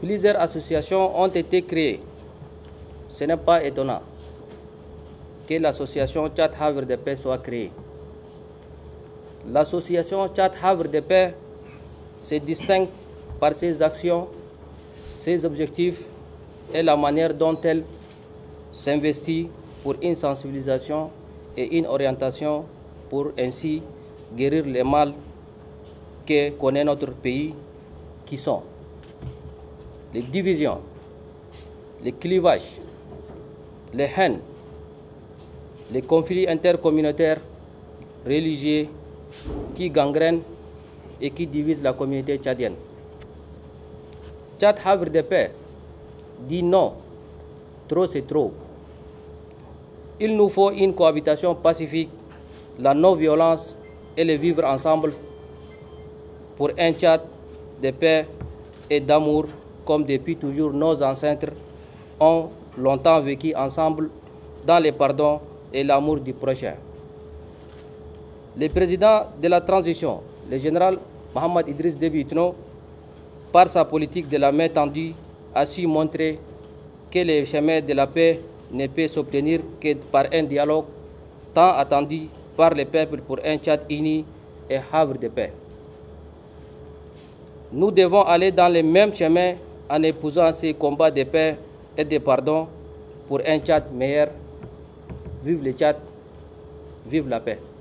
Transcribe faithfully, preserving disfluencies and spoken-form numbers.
Plusieurs associations ont été créées. Ce n'est pas étonnant que l'association Tchad Havre de Paix soit créée. L'association Tchad Havre de Paix se distingue par ses actions, ses objectifs et la manière dont elle s'investit pour une sensibilisation et une orientation pour ainsi guérir les mâles que connaît notre pays, qui sont les divisions, les clivages, les haines, les conflits intercommunautaires, religieux qui gangrènent et qui divisent la communauté tchadienne. Tchad Havre de Paix dit non, trop c'est trop. Il nous faut une cohabitation pacifique, la non-violence et le vivre ensemble pour un Tchad de paix et d'amour comme depuis toujours nos ancêtres ont longtemps vécu ensemble dans le pardon et l'amour du prochain. Le président de la transition, le général Mohamed Idriss Déby Itno, par sa politique de la main tendue, a su montrer que le chemin de la paix ne peut s'obtenir que par un dialogue tant attendu par le peuple pour un Tchad uni et havre de paix. Nous devons aller dans le même chemin en épousant ces combats de paix et de pardon pour un Tchad meilleur. Vive le Tchad, vive la paix.